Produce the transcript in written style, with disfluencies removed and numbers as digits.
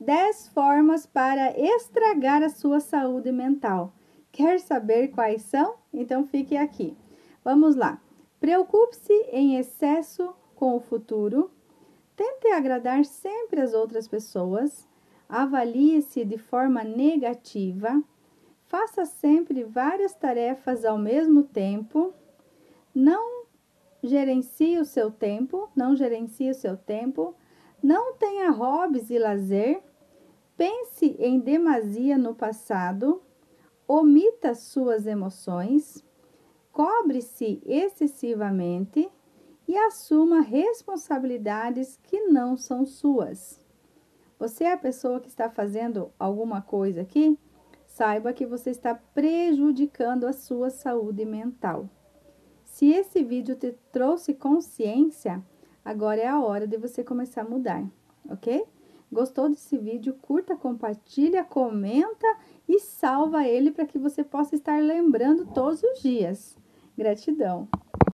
10 formas para estragar a sua saúde mental. Quer saber quais são? Então fique aqui. Vamos lá. Preocupe-se em excesso com o futuro. Tente agradar sempre as outras pessoas. Avalie-se de forma negativa. Faça sempre várias tarefas ao mesmo tempo. Não gerencie o seu tempo. Não tenha hobbies e lazer. Pense em demasia no passado. Omita suas emoções. Cobre-se excessivamente e assuma responsabilidades que não são suas. Você é a pessoa que está fazendo alguma coisa aqui? Saiba que você está prejudicando a sua saúde mental. Se esse vídeo te trouxe consciência, agora é a hora de você começar a mudar, ok? Gostou desse vídeo? Curta, compartilha, comenta e salva ele para que você possa estar lembrando todos os dias. Gratidão!